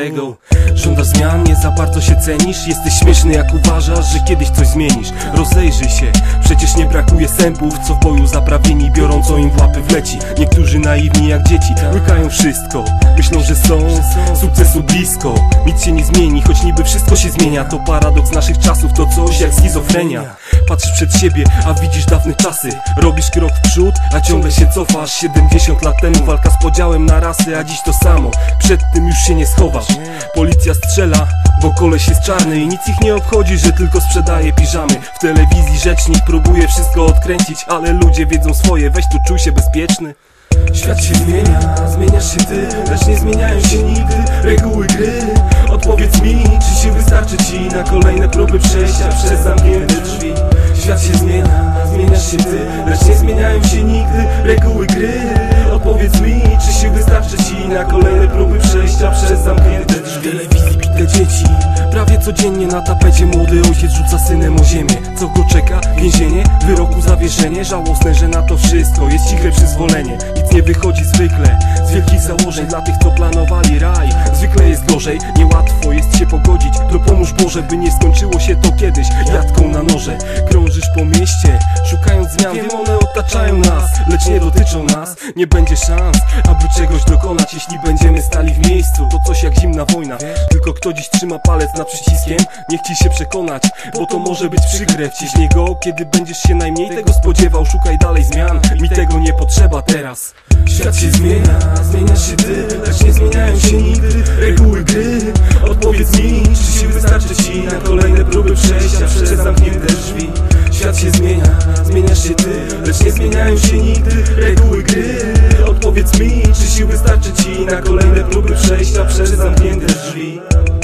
ego. Żądasz zmian, nie za bardzo się cenisz. Jesteś śmieszny jak uważasz, że kiedyś coś zmienisz. Rozejrzyj się, przecież nie brakuje sępów, co w boju zaprawieni biorą, co im w łapy wleci. Niektórzy naiwni jak dzieci, łykają wszystko. Myślą, że są sukcesu blisko. Nic się nie zmieni, choć niby wszystko się zmienia. To paradoks naszych czasów, to coś jak schizofrenia. Patrzysz przed siebie, a widzisz dawne czasy. Robisz krok w przód, a ciągle się cofasz. 70 lat temu walka z podziałem na rasy, a dziś to samo. Przed tym już się nie schowasz. Policja strzela, bo koleś jest czarny i nic ich nie obchodzi, że tylko sprzedaje piżamy. W telewizji rzecznik próbuje wszystko odkręcić, ale ludzie wiedzą swoje, weź tu czuj się bezpieczny. Świat się zmienia, zmieniasz się ty, lecz nie zmieniają się nigdy reguły gry. Odpowiedz mi, czy się wystarczy ci na kolejne próby przejścia przez zamknięte drzwi. Świat się zmienia, zmieniasz się ty, lecz nie zmieniają się nigdy reguły gry. Odpowiedz mi, czy się wystarczy ci na kolejne próby przejścia przez zamknięte drzwi. W telewizji bite dzieci, prawie codziennie na tapecie młody ojciec rzuca synem o ziemię. Co go czeka? Więzienie, wyroku zawieszenie. Żałosne, że na to wszystko jest ciche przyzwolenie. Nic nie wychodzi zwykle z wielkich założeń dla tych, co planowali raj. Zwykle jest gorzej, niełatwo jest się pogodzić. Dopomóż Boże, by nie skończyło się to kiedyś jatką na noże. Krążysz po mieście, szukając zmian. Wiem, one otaczają nas, lecz nie dotyczą nas. Nie będzie szans, aby czegoś dokonać, jeśli będziemy stali w miejscu. To coś jak zimna wojna. Tylko kto dziś trzyma palec nad przyciskiem, niech ci się przekonać, bo to może być przykre. Wciśnij go, kiedy będziesz się najmniej tego spodziewał. Szukaj dalej zmian, mi tego nie potrzeba teraz. Świat się zmienia, zmieniasz się ty, lecz nie zmieniają się nigdy reguły gry. Odpowiedz mi, czy się wystarczy ci na kolejne próby przejścia przez zamknięte drzwi. Świat się zmienia, zmieniasz się ty, lecz nie zmieniają się nigdy reguły gry. Odpowiedz mi, czy sił wystarczy ci na kolejne próby przejścia przez zamknięte drzwi.